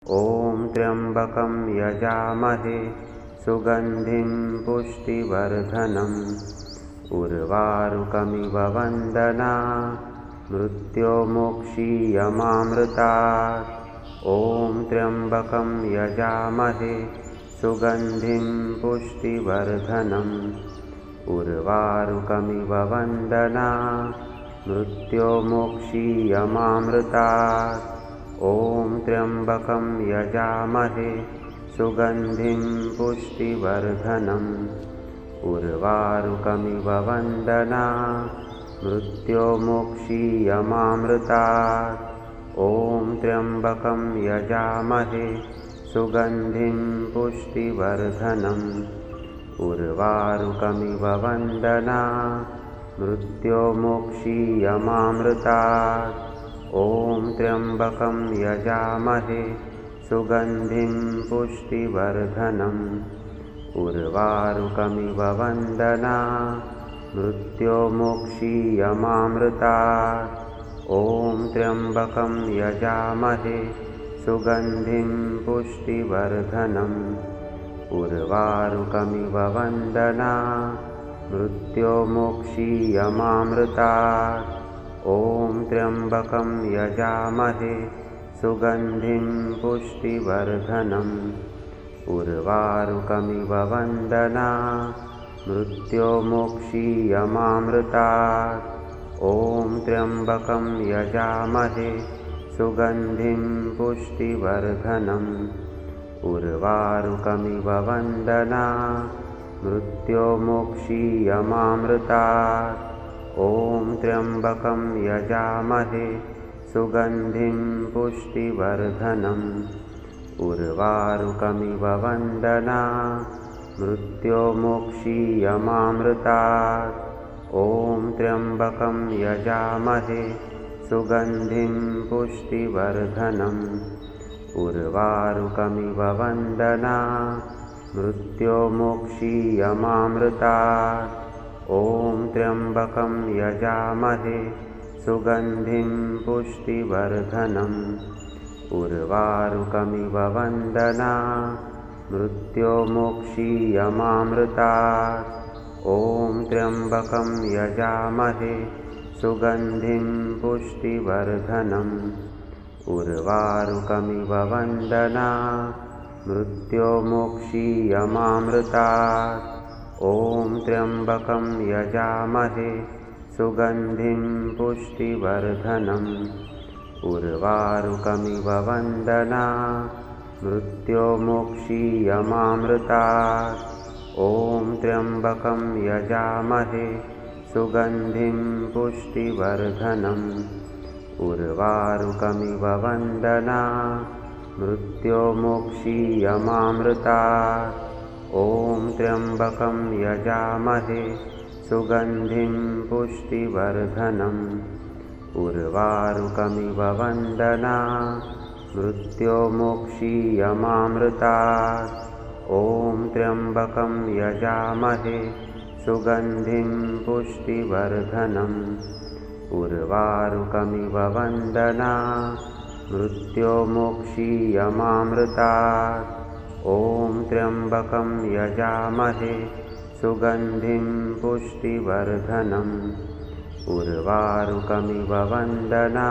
ॐ त्र्यम्बकं यजामहे सुगन्धिं पुष्टिवर्धनम् उर्वारुकमिव वन्दना मृत्योर्मुक्षीयमामृतात्। ॐ त्र्यम्बकं यजामहे सुगन्धिं पुष्टिवर्धनम् उर्वारुकमिव वन्दना मृत्योर्मुक्षीयमामृतात्। ॐ त्र्यम्बकं यजामहे सुगन्धिं पुष्टिवर्धनम् उर्वारुकमिव वन्दना मृत्योर्मुक्षीयमामृतात्। ॐ त्र्यम्बकं यजामहे सुगन्धिं पुष्टिवर्धनम् उर्वारुकमिव वन्दना मृत्योर्मुक्षीयमामृतात्। ॐ त्र्यम्बकं यजामहे सुगन्धिं पुष्टिवर्धनम् उर्वारुकमिव वन्दना मृत्योर्मुक्षीयमामृतात्। ॐ त्र्यम्बकं यजामहे सुगन्धिं पुष्टिवर्धनम् उर्वारुकमिव वन्दना मृत्योर्मुक्षीयमामृतात्। ॐ त्र्यम्बकं यजामहे सुगन्धिं पुष्टिवर्धनम् उर्वारुकमिव वन्दना मृत्योर्मुक्षीयमामृतात्। ॐ त्र्यम्बकं यजामहे सुगन्धिं पुष्टिवर्धनम् उर्वारुकमिव वन्दना मृत्योर्मुक्षीयमामृतात्। ॐ त्र्यम्बकं यजामहे सुगन्धिं पुष्टिवर्धनम् उर्वारुकमिव वन्दना मृत्योर्मुक्षीयमामृतात्। ॐ त्र्यम्बकं यजामहे सुगन्धिं पुष्टिवर्धनम् उर्वारुकमिव वन्दना मृत्योर्मुक्षीयमामृतात्। ॐ त्र्यम्बकं यजामहे सुगन्धिं पुष्टिवर्धनम् उर्वारुकमिव वन्दना मृत्योर्मुक्षीयमामृतात्। ॐ त्र्यम्बकं यजामहे सुगन्धिं पुष्टिवर्धनम् उर्वारुकमिव वन्दना मृत्योर्मुक्षीयमामृतात्। ॐ त्र्यम्बकं यजामहे सुगन्धिं पुष्टिवर्धनम् उर्वारुकमिव वन्दना मृत्योर्मुक्षीयमामृतात्। ॐ त्र्यम्बकं यजामहे सुगन्धिं पुष्टिवर्धनम् उर्वारुकमिव वन्दना मृत्योर्मुक्षीयमामृतात्। ॐ त्र्यम्बकं यजामहे सुगन्धिं पुष्टिवर्धनम् उर्वारुकमिव वन्दना मृत्योर्मुक्षीयमामृतात्। ॐ त्र्यम्बकं यजामहे सुगन्धिं पुष्टिवर्धनम् उर्वारुकमिव वन्दना मृत्योर्मुक्षीयमामृतात्। ॐ त्र्यम्बकं यजामहे सुगन्धिं पुष्टिवर्धनम् उर्वारुकमिव वन्दना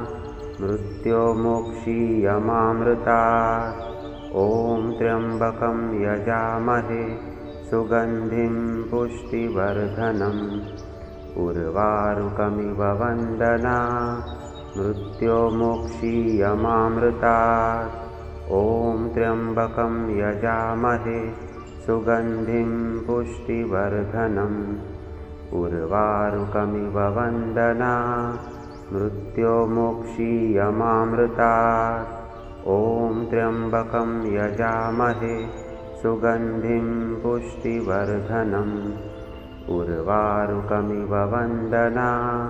मृत्योर्मुक्षीयमामृतात्। ॐ त्र्यम्बकं यजामहे सुगन्धिं पुष्टिवर्धनम् उर्वारुकमिव वन्दना मृत्योर्मुक्षीयमामृतात्। ॐ त्र्यम्बकं यजामहे सुगन्धिं पुष्टिवर्धनम् उर्वारुकमिव वन्दना मृत्योर्मुक्षीयमामृतात्। ॐ त्र्यम्बकं यजामहे सुगन्धिं पुष्टिवर्धनम् उर्वारुकमिव वन्दना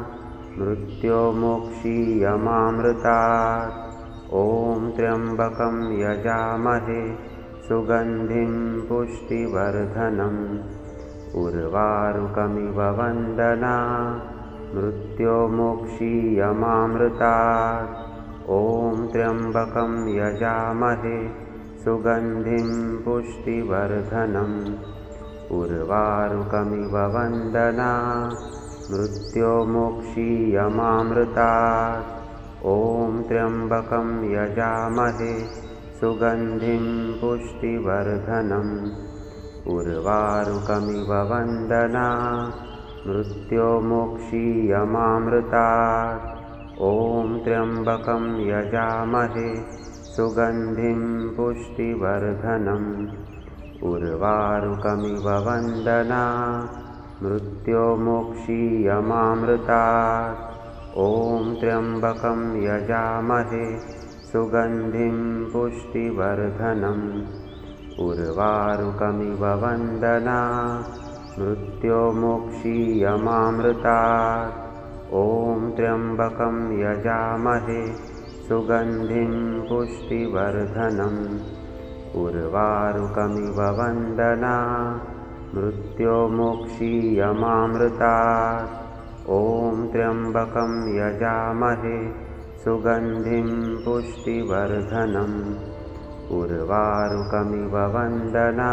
मृत्योर्मुक्षीयमामृतात्। ॐ त्र्यम्बकं यजामहे सुगन्धिं पुष्टिवर्धनम् उर्वारुकमिव वन्दना मृत्योर्मुक्षीयमामृतात्। ॐ त्र्यम्बकं यजामहे सुगन्धिं पुष्टिवर्धनम् उर्वारुकमिव वन्दना मृत्योर्मुक्षीयमामृतात् ॐ त्र्यम्बकं यजामहे सुगन्धिं पुष्टिवर्धनम् उर्वारुकमिव वन्दना मृत्योर्मुक्षीयमामृतात् ॐ त्र्यम्बकं यजामहे सुगन्धिं पुष्टिवर्धनम् उर्वारुकमिव वन्दना मृत्योर्मुक्षीयमामृतात् ॐ त्र्यम्बकं यजामहे सुगन्धिं पुष्टिवर्धनम् उर्वारुकमिव वन्दना मृत्योर्मुक्षीयमामृतात् ॐ त्र्यम्बकं यजामहे सुगन्धिं पुष्टिवर्धनम् उर्वारुकमिव वन्दना मृत्योर्मुक्षीयमामृतात् ॐ त्र्यम्बकं यजामहे सुगन्धिं पुष्टिवर्धनम् उर्वारुकमिव वन्दना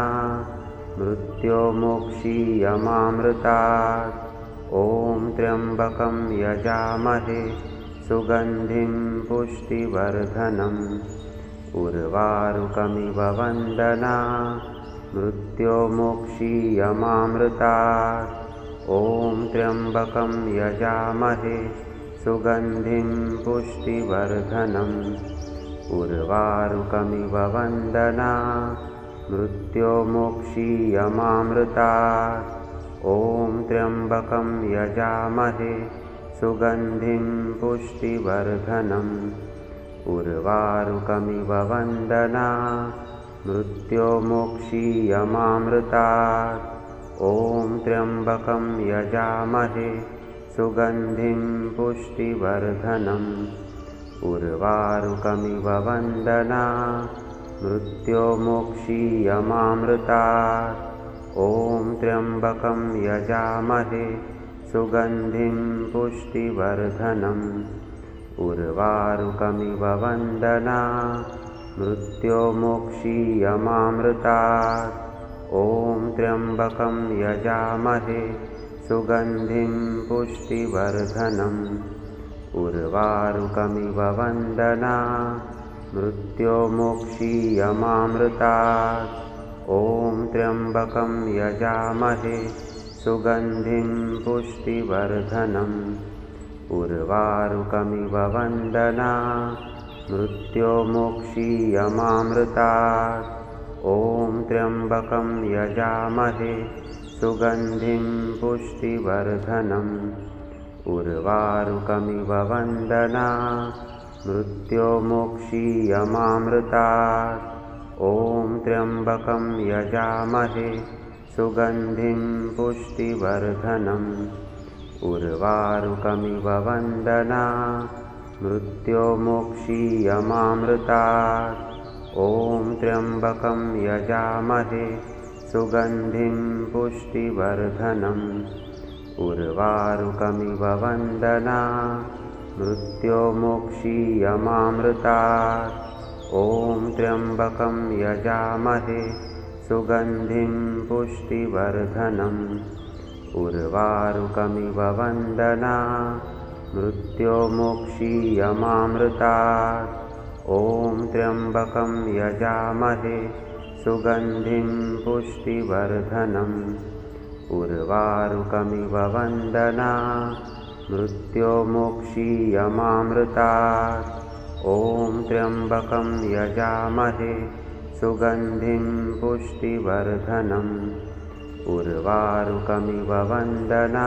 मृत्योर्मुक्षीयमामृतात् ॐ त्र्यम्बकं यजामहे सुगन्धिं पुष्टिवर्धनम् उर्वारुकमिव वन्दना मृत्योर्मुक्षीयमामृतात् ॐ त्र्यम्बकं यजामहे सुगन्धिं पुष्टिवर्धनम् उर्वारुकमिव वन्दना मृत्योर्मुक्षीयमामृतात् ॐ त्र्यम्बकं यजामहे सुगन्धिं पुष्टिवर्धनम् उर्वारुकमिव वन्दना मृत्योर्मुक्षीयमामृतात् ॐ त्र्यम्बकं यजामहे सुगन्धिं पुष्टिवर्धनम् उर्वारुकमिव वन्दना मृत्योर्मुक्षीयमामृतात् ॐ त्र्यम्बकं यजामहे सुगन्धिं पुष्टिवर्धनम् उर्वारुकमिव वन्दना मृत्योर्मुक्षीयमामृतात् ॐ त्र्यम्बकं यजामहे सुगन्धिं पुष्टिवर्धनम् उर्वारुकमिव वन्दना मृत्योर्मुक्षीयमामृतात् ॐ त्र्यम्बकं यजामहे सुगन्धिं पुष्टिवर्धनम् उर्वारुकमिव वन्दना मृत्योर्मुक्षीयमामृतात् ॐ त्र्यम्बकं यजामहे सुगन्धिं पुष्टिवर्धनम् उर्वारुकमिव वन्दना मृत्योर्मुक्षीयमामृतात् ॐ त्र्यम्बकं यजामहे सुगन्धिं पुष्टिवर्धनम् उर्वारुकमिव वन्दना मृत्योर्मुक्षीयमामृतात् ॐ त्र्यम्बकं यजामहे सुगन्धिं पुष्टिवर्धनम् उर्वारुकमिव वन्दना मृत्योर्मुक्षीयमामृतात् ॐ त्र्यम्बकं यजामहे सुगन्धिं पुष्टिवर्धनम् उर्वारुकमिव वन्दना मृत्योर्मुक्षीयमामृतात् ॐ त्र्यम्बकं यजामहे सुगन्धिं पुष्टिवर्धनम् उर्वारुकमिव वन्दना मृत्योर्मुक्षीयमामृतात् ॐ त्र्यम्बकं यजामहे सुगन्धिं पुष्टिवर्धनम् उर्वारुकमिव वन्दना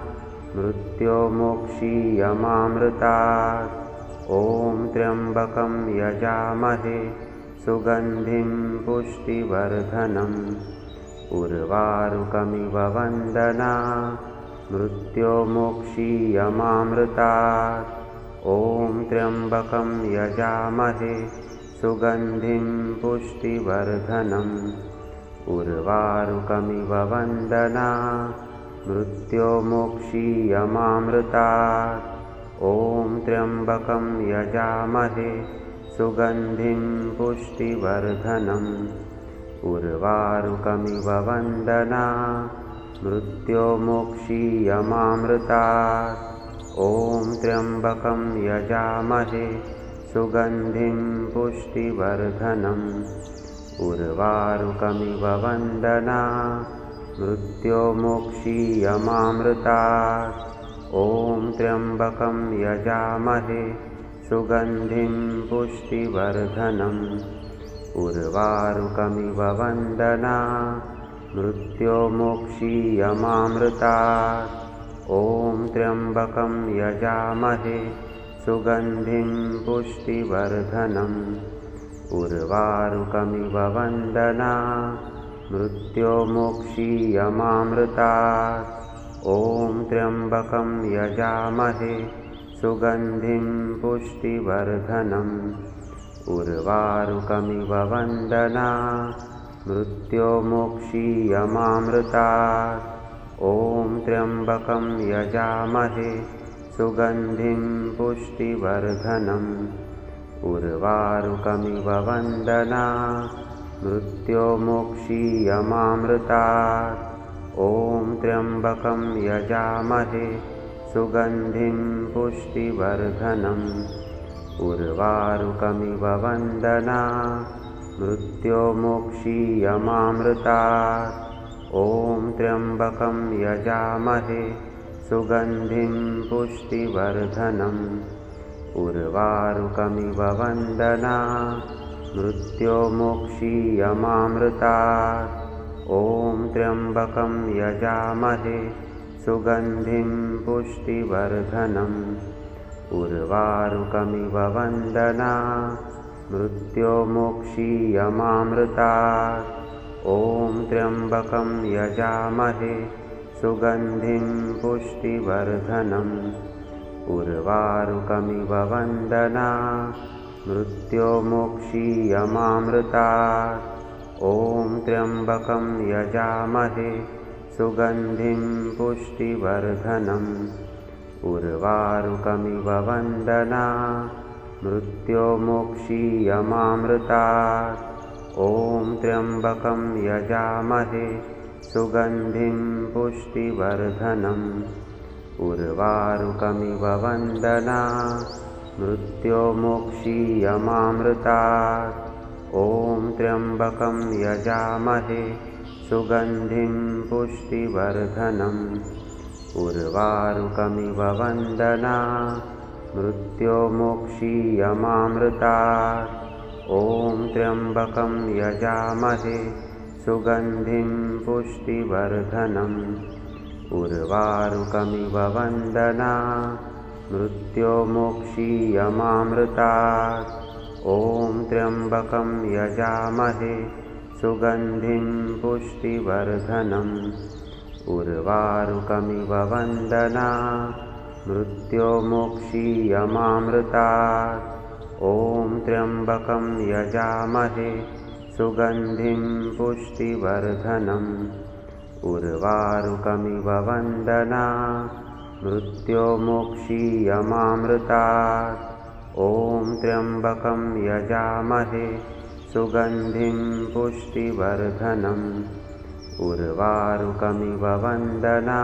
मृत्योर्मुक्षीयमामृतात् ॐ त्र्यम्बकं यजामहे सुगन्धिं पुष्टिवर्धनम् उर्वारुकमिव वन्दना मृत्योर्मुक्षीयमामृतात् ॐ त्र्यम्बकं यजामहे सुगन्धिं पुष्टिवर्धनम् उर्वारुकमिव वन्दना मृत्योर्मुक्षीयमामृतात् ॐ त्र्यम्बकं यजामहे सुगन्धिं पुष्टिवर्धनम् उर्वारुकमिव वन्दना मृत्योर्मुक्षीयमामृतात् ॐ त्र्यम्बकं यजामहे सुगन्धिं पुष्टिवर्धनम् उर्वारुकमिव वन्दना मृत्योर्मुक्षीयमामृतात् ॐ त्र्यम्बकं यजामहे सुगन्धिं पुष्टिवर्धनम् उर्वारुकमिव वन्दना मृत्योर्मुक्षीयमामृतात् ॐ त्र्यम्बकं यजामहे सुगन्धिं पुष्टिवर्धनम् उर्वारुकमिव वन्दना मृत्योर्मुक्षीयमामृतात् ॐ त्र्यम्बकं यजामहे सुगन्धिं पुष्टिवर्धनम् उर्वारुकमिव वन्दना मृत्योर्मुक्षीयमामृतात् ॐ त्र्यम्बकं यजामहे सुगन्धिं पुष्टिवर्धनम् उर्वारुकमिव वन्दना मृत्योर्मुक्षीयमामृतात् ॐ त्र्यम्बकं यजामहे सुगन्धिं पुष्टिवर्धनम् उर्वारुकमिव वन्दना मृत्योर्मुक्षीयमामृतात् ॐ त्र्यम्बकं यजामहे सुगन्धिं पुष्टिवर्धनम् उर्वारुकमिव वन्दना मृत्योर्मुक्षीयमामृतात् ॐ त्र्यम्बकं यजामहे सुगन्धिं पुष्टिवर्धनम् उर्वारुकमिव वन्दना मृत्योर्मुक्षीयमामृतात् ॐ त्र्यम्बकं यजामहे सुगन्धिं पुष्टिवर्धनम् उर्वारुकमिव वन्दना मृत्योर्मुक्षीयमामृतात् ॐ त्र्यम्बकं यजामहे सुगन्धिं पुष्टिवर्धनम् उर्वारुकमिव वन्दना मृत्योर्मुक्षीयमामृतात् ॐ त्र्यम्बकं यजामहे सुगन्धिं पुष्टिवर्धनम् उर्वारुकमिव वन्दना मृत्योर्मुक्षीयमामृतात् ॐ त्र्यम्बकं यजामहे सुगन्धिं पुष्टिवर्धनम् उर्वारुकमिव वन्दना मृत्योर्मुक्षीयमामृतात् ॐ त्र्यम्बकं यजामहे सुगन्धिं पुष्टिवर्धनम् उर्वारुकमिव वन्दना मृत्योर्मुक्षीयमामृतात् ॐ त्र्यम्बकं यजामहे सुगन्धिं पुष्टिवर्धनम् उर्वारुकमिव वन्दना मृत्योर्मुक्षीयमामृतात् ॐ त्र्यम्बकं यजामहे सुगन्धिं पुष्टिवर्धनम् उर्वारुकमिव वन्दना मृत्योर्मुक्षीयमामृतात् ॐ त्र्यम्बकं यजामहे सुगन्धिं पुष्टिवर्धनम् उर्वारुकमिव वन्दना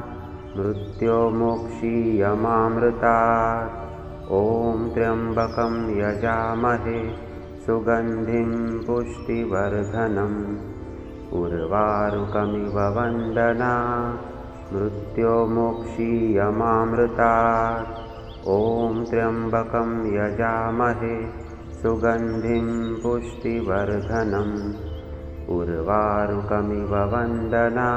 मृत्योर्मुक्षीयमामृतात् ॐ त्र्यम्बकं यजामहे सुगन्धिं पुष्टिवर्धनम् उर्वारुकमिव वन्दना मृत्योर्मुक्षीयमामृतात् ॐ त्र्यम्बकं यजामहे सुगन्धिं पुष्टिवर्धनम् उर्वारुकमिव वन्दना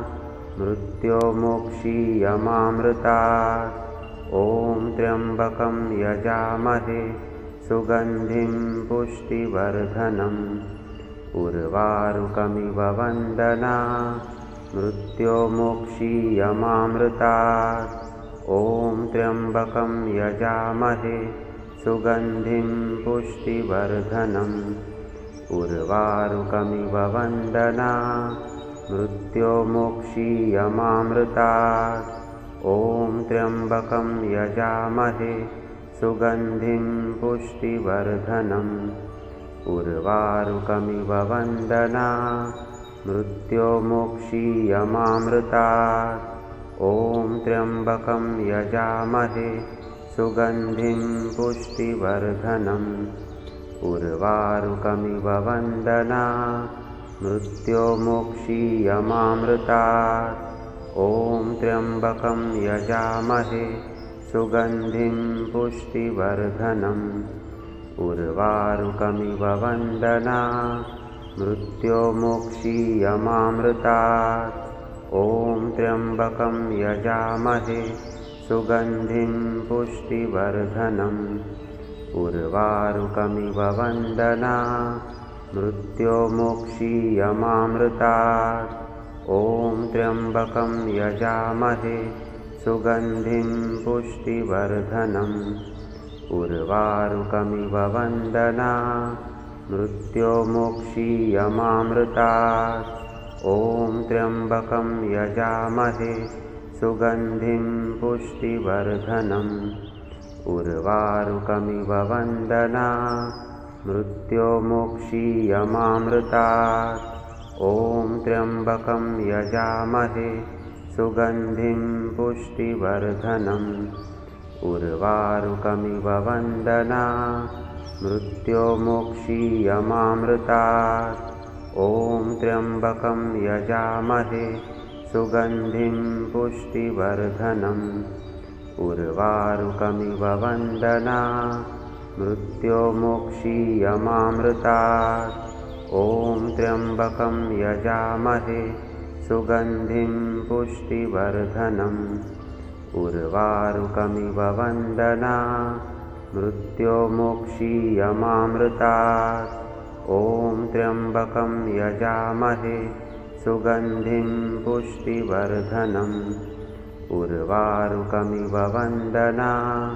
मृत्योर्मुक्षीयमामृतात् ॐ त्र्यम्बकं यजामहे सुगन्धिं पुष्टिवर्धनम् उर्वारुकमिव वन्दना मृत्योर्मुक्षीयमामृतात् ॐ त्र्यम्बकं यजामहे सुगन्धिं पुष्टिवर्धनम् उर्वारुकमिव वन्दना मृत्योर्मुक्षीयमामृतात् ॐ त्र्यम्बकं यजामहे सुगन्धिं पुष्टिवर्धनम् उर्वारुकमिव वन्दना मृत्योर्मुक्षीयमामृतात् ॐ त्र्यम्बकं यजामहे सुगन्धिं पुष्टिवर्धनम् उर्वारुकमिव वन्दना मृत्योर्मुक्षीयमामृतात् ॐ त्र्यम्बकं यजामहे सुगन्धिं पुष्टिवर्धनम् उर्वारुकमिव वन्दना मृत्योर्मुक्षीयमामृतात् ॐ त्र्यम्बकं यजामहे सुगन्धिं पुष्टिवर्धनम् उर्वारुकमिव वन्दना मृत्योर्मुक्षीयमामृतात् ॐ त्र्यम्बकं यजामहे सुगन्धिं पुष्टिवर्धनम् उर्वारुकमिव वन्दना मृत्योर्मुक्षीयमामृतात् ॐ त्र्यम्बकं यजामहे सुगन्धिं पुष्टिवर्धनम् उर्वारुकमिव वन्दना मृत्योर्मुक्षीयमामृतात् ॐ त्र्यम्बकं यजामहे सुगन्धिं पुष्टिवर्धनम् उर्वारुकमिव वन्दना मृत्योर्मुक्षीयमामृतात् ॐ त्र्यम्बकं यजामहे सुगन्धिं पुष्टिवर्धनम् उर्वारुकमिव वन्दना मृत्योर्मुक्षीयमामृतात् ॐ त्र्यम्बकं यजामहे सुगन्धिं पुष्टिवर्धनम् उर्वारुकमिव वन्दना मृत्योर्मुक्षीयमामृतात् ॐ त्र्यम्बकं यजामहे सुगन्धिं पुष्टिवर्धनम् उर्वारुकमिव वन्दना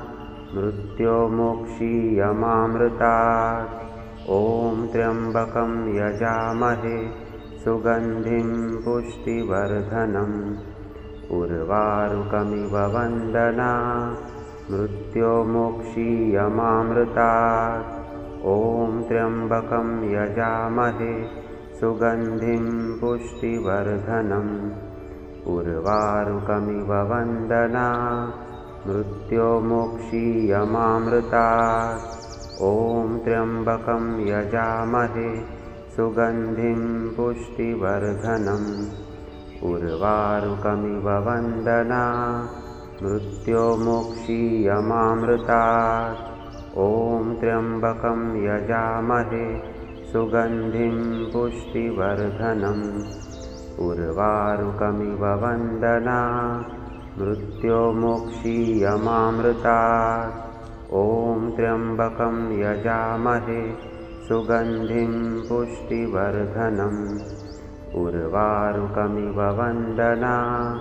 मृत्योर्मुक्षीयमामृतात् ॐ त्र्यम्बकं यजामहे सुगन्धिं पुष्टिवर्धनम् उर्वारुकमिव वन्दना मृत्योर्मुक्षीयमामृतात् ॐ त्र्यम्बकं यजामहे सुगन्धिं पुष्टिवर्धनम् उर्वारुकमिव वन्दना मृत्योर्मुक्षीयमामृतात् ॐ त्र्यम्बकं यजामहे सुगन्धिं पुष्टिवर्धनम् उर्वारुकमिव वन्दना मृत्योर्मुक्षीयमामृतात् ॐ त्र्यम्बकं यजामहे सुगन्धिं पुष्टिवर्धनम् उर्वारुकमिव वन्दना मृत्योर्मुक्षीयमामृतात् ॐ त्र्यम्बकं यजामहे सुगन्धिं पुष्टिवर्धनम् उर्वारुकमिव वन्दना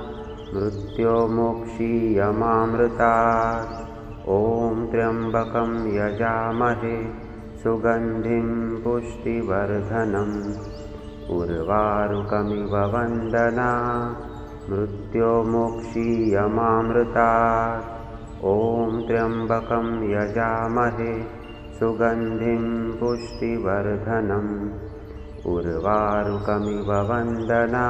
मृत्योर्मुक्षीयमामृतात् ॐ त्र्यम्बकं यजामहे सुगन्धिं पुष्टिवर्धनम् उर्वारुकमिव वन्दना मृत्योर्मुक्षीयमामृतात् ॐ त्र्यम्बकं यजामहे सुगन्धिं पुष्टिवर्धनम् उर्वारुकमिव वन्दना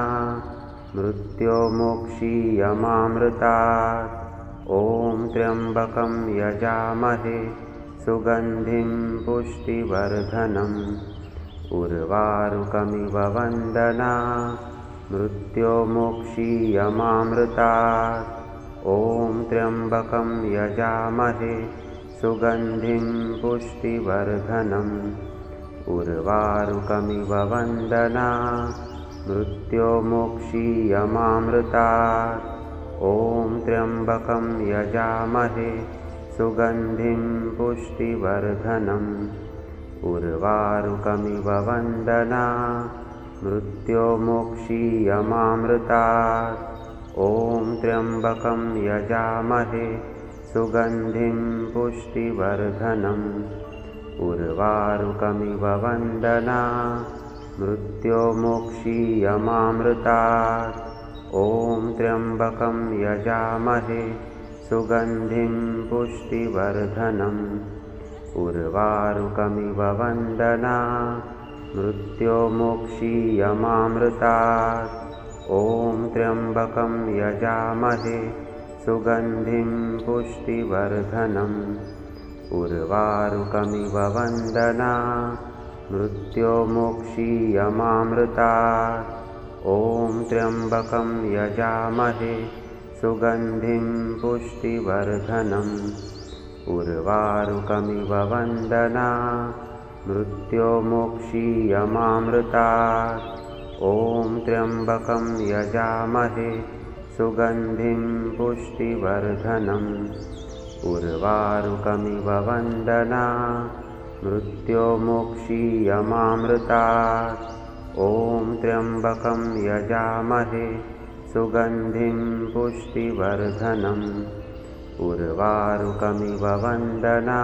मृत्योर्मुक्षीयमामृतात् ॐ त्र्यम्बकं यजामहे सुगन्धिं पुष्टिवर्धनम् उर्वारुकमिव वन्दना मृत्योर्मुक्षीयमामृतात् ॐ त्र्यम्बकं यजामहे सुगन्धिं पुष्टिवर्धनम् उर्वारुकमिव वन्दना मृत्योर्मुक्षीयमामृतात् ॐ त्र्यम्बकं यजामहे सुगन्धिं पुष्टिवर्धनम् उर्वारुकमिव वन्दना मृत्योर्मुक्षीयमामृतात् ॐ त्र्यम्बकं यजामहे सुगन्धिं पुष्टिवर्धनम् उर्वारुकमिव वन्दना मृत्योर्मुक्षीयमामृतात् ॐ त्र्यम्बकं यजामहे सुगन्धिं पुष्टिवर्धनम् उर्वारुकमिव वन्दना मृत्योर्मुक्षीयमामृतात् ॐ त्र्यम्बकं यजामहे सुगन्धिं पुष्टिवर्धनम् उर्वारुकमिव वन्दना मृत्योर्मुक्षीयमामृतात् ॐ त्र्यम्बकं यजामहे सुगन्धिं पुष्टिवर्धनम् उर्वारुकमिव वन्दना मृत्योर्मुक्षीयमामृतात् ॐ त्र्यम्बकं यजामहे सुगन्धिं पुष्टिवर्धनम् उर्वारुकमिव वन्दना मृत्योर्मुक्षीयमामृतात् ॐ त्र्यम्बकं यजामहे सुगन्धिं पुष्टिवर्धनम् उर्वारुकमिव वन्दना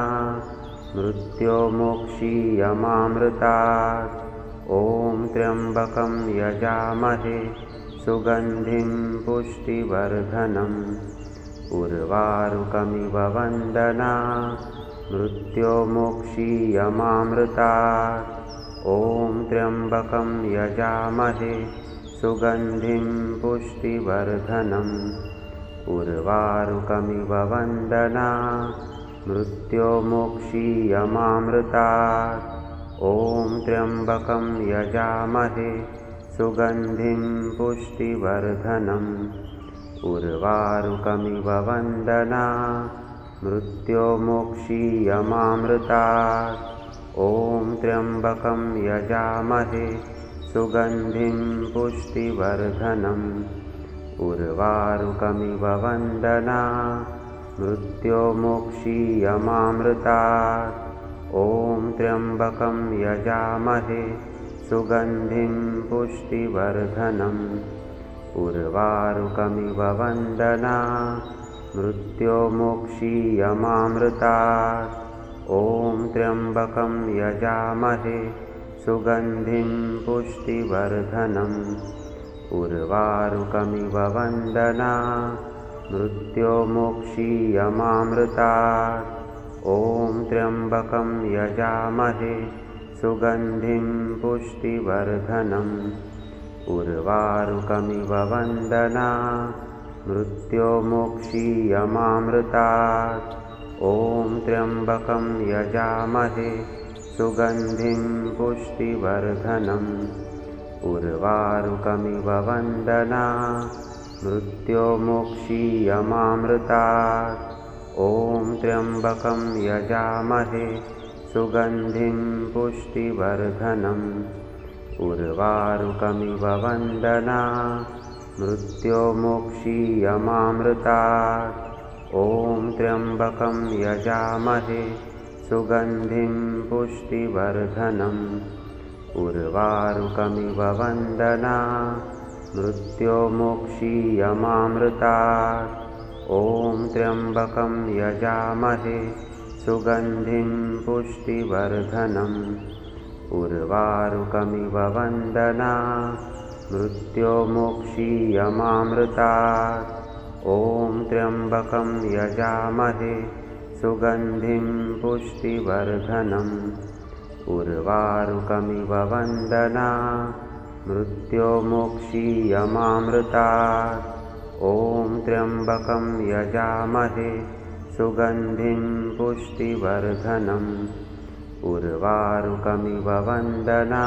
मृत्योर्मुक्षीयमामृतात् ॐ त्र्यम्बकं यजामहे सुगन्धिं पुष्टिवर्धनम् उर्वारुकमिव वन्दना मृत्योर्मुक्षीयमामृतात् ॐ त्र्यम्बकं यजामहे सुगन्धिं पुष्टिवर्धनम् उर्वारुकमिव वन्दना मृत्योर्मुक्षीयमामृतात् ॐ त्र्यम्बकं यजामहे सुगन्धिं पुष्टिवर्धनम् उर्वारुकमिव वन्दना मृत्योर्मुक्षीयमामृतात् ॐ त्र्यम्बकं यजामहे सुगन्धिं पुष्टिवर्धनम् उर्वारुकमिव वन्दना मृत्योर्मुक्षीयमामृतात् ॐ त्र्यम्बकं यजामहे सुगन्धिं पुष्टिवर्धनम् उर्वारुकमिव वन्दना मृत्योर्मुक्षीयमामृतात् ॐ त्र्यम्बकं यजामहे सुगन्धिं पुष्टिवर्धनम् उर्वारुकमिव वन्दना मृत्योर्मुक्षीयमामृतात् ॐ त्र्यम्बकं यजामहे सुगन्धिं पुष्टिवर्धनम् उर्वारुकमिव वन्दना मृत्योर्मुक्षीयमामृतात् ॐ त्र्यम्बकं यजामहे सुगन्धिं पुष्टिवर्धनम् उर्वारुकमिव वन्दना मृत्योर्मुक्षीयमामृतात् ॐ त्र्यम्बकं यजामहे सुगन्धिं पुष्टिवर्धनम् उर्वारुकमिव वन्दना मृत्योर्मुक्षीयमामृतात् ॐ त्र्यम्बकं यजामहे सुगन्धिं पुष्टिवर्धनम् उर्वारुकमिव वन्दना मृत्योर्मुक्षीयमामृतात् ॐ त्र्यम्बकं यजामहे सुगन्धिं पुष्टिवर्धनम् उर्वारुकमिव वन्दना मृत्योर्मुक्षीयमामृतात् ॐ त्र्यम्बकं यजामहे सुगन्धिं पुष्टिवर्धनम् उर्वारुकमिव वन्दना मृत्योर्मुक्षीयमामृतात् ॐ त्र्यम्बकं यजामहे सुगन्धिं पुष्टिवर्धनम् उर्वारुकमिव वन्दना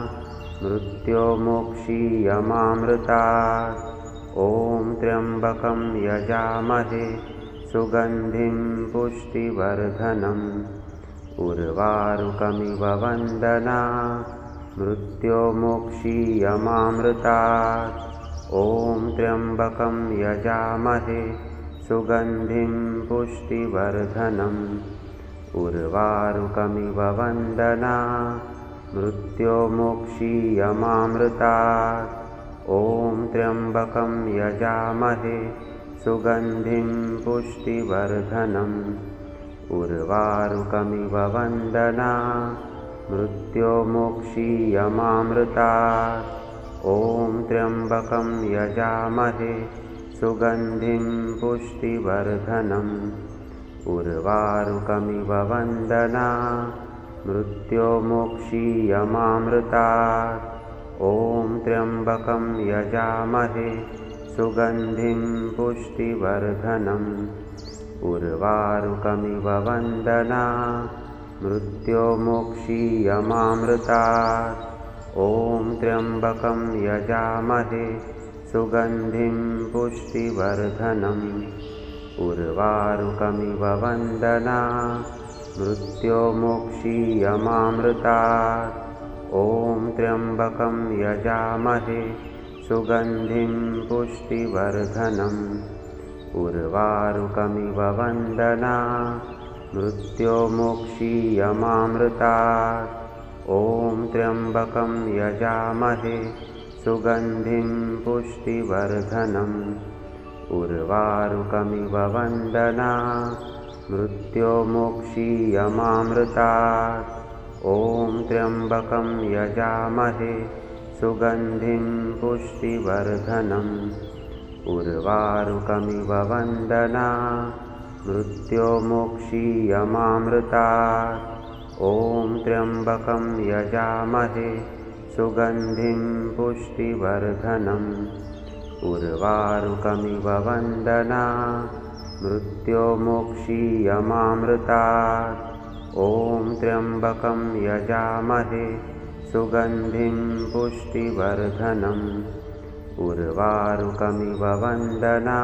मृत्योर्मुक्षीयमामृतात् ॐ त्र्यम्बकं यजामहे सुगन्धिं पुष्टिवर्धनम् उर्वारुकमिव वन्दना मृत्योर्मुक्षीयमामृतात् ॐ त्र्यम्बकं यजामहे सुगन्धिं पुष्टिवर्धनम् उर्वारुकमिव वन्दना मृत्योर्मुक्षीयमामृतात् ॐ त्र्यम्बकं यजामहे सुगन्धिं पुष्टिवर्धनम् उर्वारुकमिव वन्दना मृत्योर्मुक्षीयमामृतात् ॐ त्र्यम्बकं यजामहे सुगन्धिं पुष्टिवर्धनम् उर्वारुकमिव वन्दना मृत्योर्मुक्षीयमामृतात् ॐ त्र्यम्बकं यजामहे सुगन्धिं पुष्टिवर्धनम् उर्वारुकमिव वन्दना मृत्योर्मुक्षीयमामृतात् ॐ त्र्यम्बकं यजामहे सुगन्धिं पुष्टिवर्धनम् उर्वारुकमिव वन्दना मृत्योर्मुक्षीयमामृतात् ॐ त्र्यम्बकं यजामहे सुगन्धिं पुष्टिवर्धनम् उर्वारुकमिव वन्दना मृत्योर्मुक्षीयमामृतात् ॐ त्र्यम्बकं यजामहे सुगन्धिं पुष्टिवर्धनम् उर्वारुकमिव वन्दना मृत्योर्मुक्षीयमामृतात् ॐ त्र्यम्बकं यजामहे सुगन्धिं पुष्टिवर्धनम् उर्वारुकमिव वन्दना मृत्योर्मुक्षीयमामृतात् ॐ त्र्यम्बकं यजामहे सुगन्धिं पुष्टिवर्धनम् उर्वारुकमिव वन्दना मृत्योर्मुक्षीयमामृतात् ॐ त्र्यम्बकं यजामहे सुगन्धिं पुष्टिवर्धनम् उर्वारुकमिव वन्दना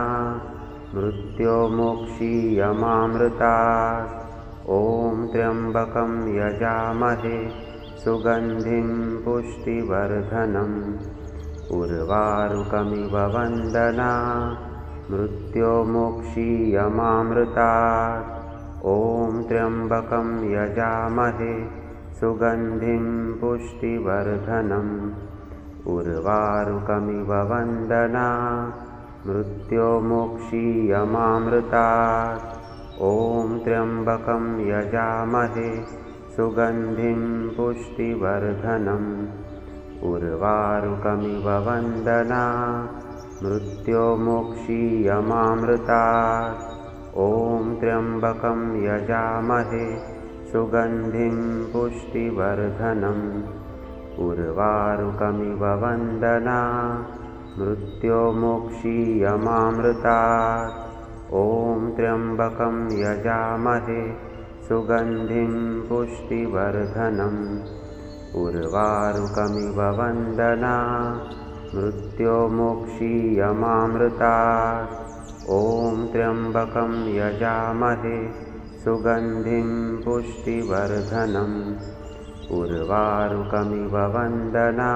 मृत्योर्मुक्षीयमामृतात् ॐ त्र्यम्बकं यजामहे सुगन्धिं पुष्टिवर्धनम् उर्वारुकमिव वन्दना मृत्योर्मुक्षीयमामृतात् ॐ त्र्यम्बकं यजामहे सुगन्धिं पुष्टिवर्धनम् उर्वारुकमिव वन्दना मृत्योर्मुक्षीयमामृतात् ॐ त्र्यम्बकं यजामहे सुगन्धिं पुष्टिवर्धनम् उर्वारुकमिव वन्दना मृत्योर्मुक्षीयमामृतात् ॐ त्र्यम्बकं यजामहे सुगन्धिं पुष्टिवर्धनम् उर्वारुकमिव वन्दना मृत्योर्मुक्षीयमामृतात् ॐ त्र्यम्बकं यजामहे सुगन्धिं पुष्टिवर्धनम् उर्वारुकमिव वन्दना मृत्योर्मुक्षीयमामृतात् ॐ त्र्यम्बकं यजामहे सुगन्धिं पुष्टिवर्धनम् उर्वारुकमिव वन्दना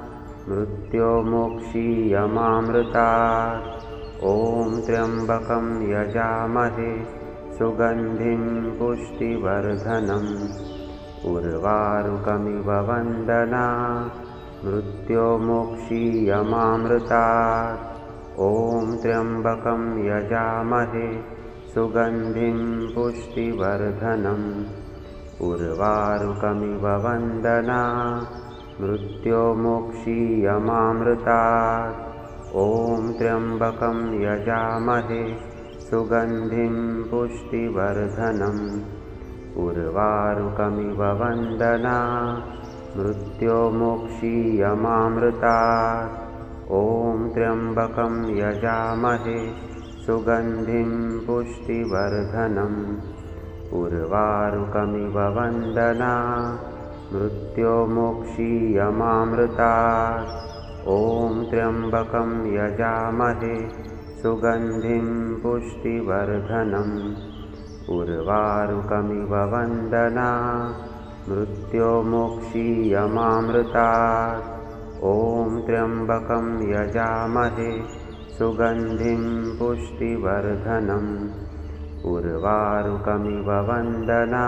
मृत्योर्मुक्षीयमामृतात् ॐ त्र्यम्बकं यजामहे सुगन्धिं पुष्टिवर्धनम् उर्वारुकमिव वन्दना मृत्योर्मुक्षीयमामृतात् ॐ त्र्यम्बकं यजामहे सुगन्धिं पुष्टिवर्धनम् उर्वारुकमिव वन्दना मृत्योर्मुक्षीयमामृतात् ॐ त्र्यम्बकं यजामहे सुगन्धिं पुष्टिवर्धनम् उर्वारुकमिव वन्दना मृत्योर्मुक्षीयमामृतात् ॐ त्र्यम्बकं यजामहे सुगन्धिं पुष्टिवर्धनम् उर्वारुकमिव वन्दना मृत्योर्मुक्षीयमामृतात् ॐ त्र्यम्बकं यजामहे सुगन्धिं पुष्टिवर्धनम् उर्वारुकमिव वन्दना मृत्योर्मुक्षीयमामृतात् ॐ त्र्यम्बकं यजामहे सुगन्धिं पुष्टिवर्धनम् उर्वारुकमिव वन्दना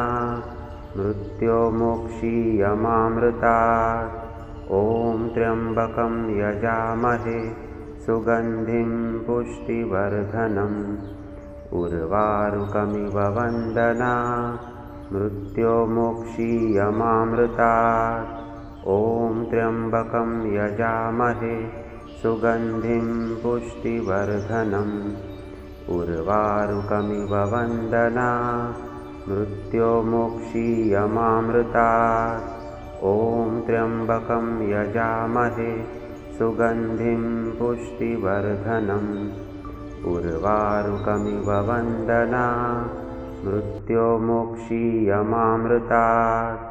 मृत्योर्मुक्षीयमामृतात् ॐ त्र्यम्बकं यजामहे सुगन्धिं पुष्टिवर्धनम् उर्वारुकमिव वन्दना मृत्योर्मुक्षीयमामृतात् ॐ त्र्यम्बकं यजामहे सुगन्धिं पुष्टिवर्धनम् उर्वारुकमिव वन्दना मृत्योर्मुक्षीयमामृतात् ॐ त्र्यम्बकं यजामहे सुगन्धिं पुष्टिवर्धनम् उर्वारुकमिव वन्दना मृत्योर्मुक्षीयमामृतात्